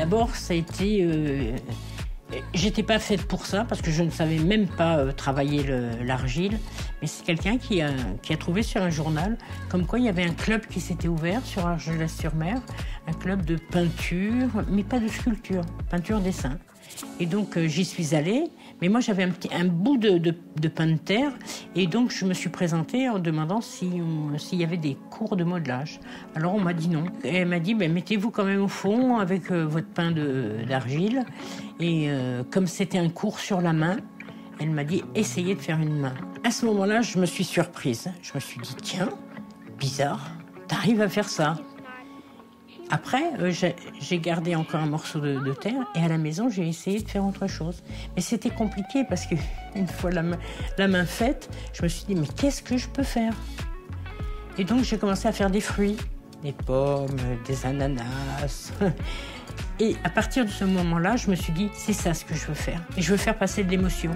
D'abord, ça a été... j'étais pas faite pour ça, parce que je ne savais même pas travailler l'argile. Mais c'est quelqu'un qui a trouvé sur un journal comme quoi il y avait un club qui s'était ouvert sur Argelès-sur-Mer, un club de peinture, mais pas de sculpture, peinture-dessin. Et donc j'y suis allée, mais moi j'avais un bout de pain de terre, et donc je me suis présentée en demandant s'il y avait des cours de modelage. Alors on m'a dit non. Et elle m'a dit mettez-vous quand même au fond avec votre pain d'argile. Et comme c'était un cours sur la main, elle m'a dit essayez de faire une main. À ce moment-là, je me suis surprise. Je me suis dit tiens, bizarre, t'arrives à faire ça. Après, j'ai gardé encore un morceau de terre et à la maison, j'ai essayé de faire autre chose. Mais c'était compliqué parce qu'une fois la main faite, je me suis dit, mais qu'est-ce que je peux faire? Et donc, j'ai commencé à faire des fruits, des pommes, des ananas. Et à partir de ce moment-là, je me suis dit, c'est ça ce que je veux faire. Et je veux faire passer de l'émotion.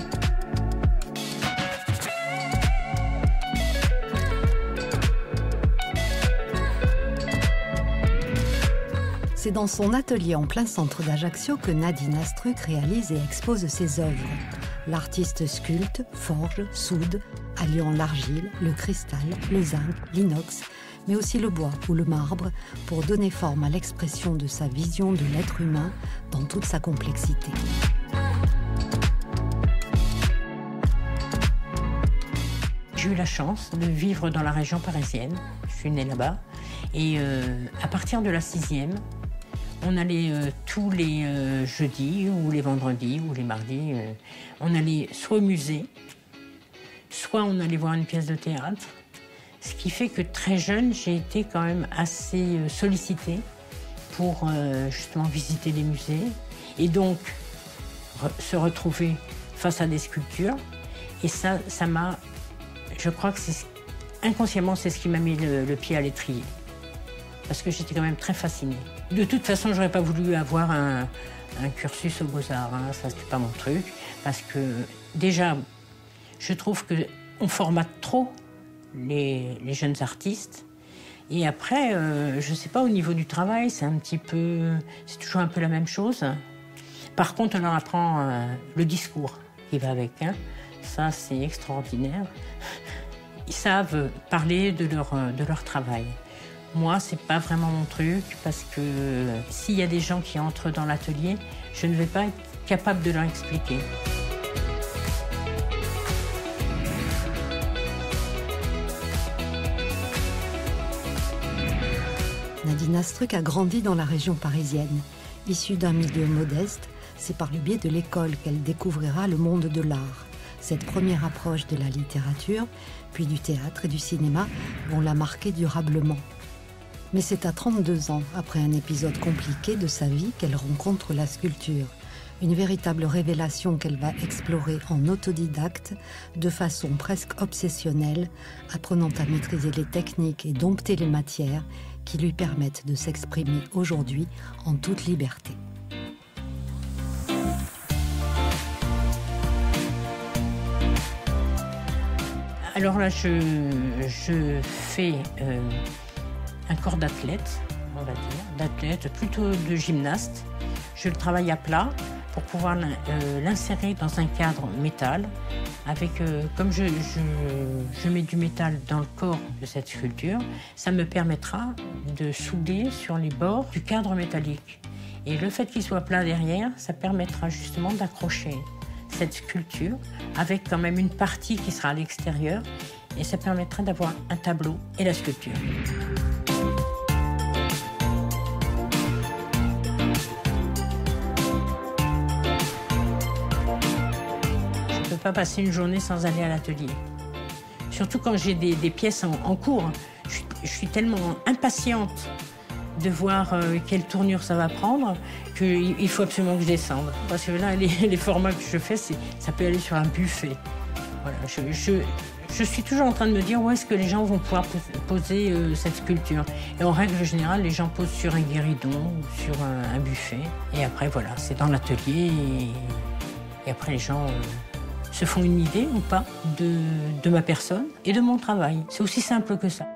C'est dans son atelier en plein centre d'Ajaccio que Nadine Astruc réalise et expose ses œuvres. L'artiste sculpte, forge, soude, alliant l'argile, le cristal, le zinc, l'inox, mais aussi le bois ou le marbre, pour donner forme à l'expression de sa vision de l'être humain dans toute sa complexité. J'ai eu la chance de vivre dans la région parisienne. Je suis née là-bas. Et à partir de la 6e, on allait tous les jeudis ou les vendredis ou les mardis, on allait soit au musée, soit on allait voir une pièce de théâtre. Ce qui fait que très jeune, j'ai été quand même assez sollicitée pour justement visiter les musées et donc se retrouver face à des sculptures. Et ça m'a... Je crois que inconsciemment, c'est ce qui m'a mis le pied à l'étrier. Parce que j'étais quand même très fascinée. De toute façon, j'aurais pas voulu avoir un cursus aux Beaux-Arts, hein. Ça, c'était pas mon truc. Parce que, déjà, je trouve qu'on formate trop les jeunes artistes. Et après, je sais pas, au niveau du travail, c'est toujours un peu la même chose. Par contre, on leur apprend le discours qui va avec, hein. Ça, c'est extraordinaire. Ils savent parler de leur travail. Moi, c'est pas vraiment mon truc, parce que s'il y a des gens qui entrent dans l'atelier, je ne vais pas être capable de leur expliquer. Nadine Astruc a grandi dans la région parisienne. Issue d'un milieu modeste, c'est par le biais de l'école qu'elle découvrira le monde de l'art. Cette première approche de la littérature, puis du théâtre et du cinéma, vont la marquer durablement. Mais c'est à 32 ans, après un épisode compliqué de sa vie, qu'elle rencontre la sculpture. Une véritable révélation qu'elle va explorer en autodidacte, de façon presque obsessionnelle, apprenant à maîtriser les techniques et dompter les matières qui lui permettent de s'exprimer aujourd'hui en toute liberté. Alors là, je fais un corps d'athlète, on va dire, d'athlète, plutôt de gymnaste. Je le travaille à plat pour pouvoir l'insérer dans un cadre métal. Comme je mets du métal dans le corps de cette sculpture, ça me permettra de souder sur les bords du cadre métallique. Et le fait qu'il soit plat derrière, ça permettra justement d'accrocher cette sculpture avec quand même une partie qui sera à l'extérieur, et ça permettra d'avoir un tableau et la sculpture. Je ne peux pas passer une journée sans aller à l'atelier. Surtout quand j'ai des pièces en cours. Je suis tellement impatiente de voir quelle tournure ça va prendre, qu'il faut absolument que je descende. Parce que là, les formats que je fais, ça peut aller sur un buffet. Voilà, je suis toujours en train de me dire où est-ce que les gens vont pouvoir poser cette sculpture. Et en règle générale, les gens posent sur un guéridon ou sur un buffet. Et après, voilà, c'est dans l'atelier. Et après, les gens se font une idée ou pas de ma personne et de mon travail. C'est aussi simple que ça.